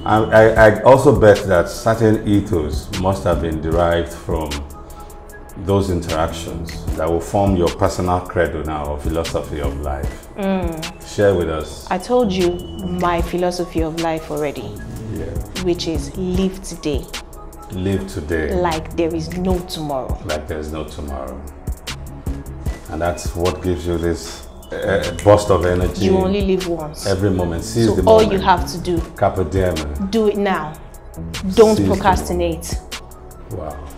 I also bet that certain ethos must have been derived from those interactions that will form your personal credo now or philosophy of life. Share with us. I told you my philosophy of life already, which is live today. Live today. Like there is no tomorrow. Like there is no tomorrow. And that's what gives you this burst of energy. You only live once. Every moment. Seize the moment. All you have to do, Carpe diem. do it now. Don't procrastinate. Wow.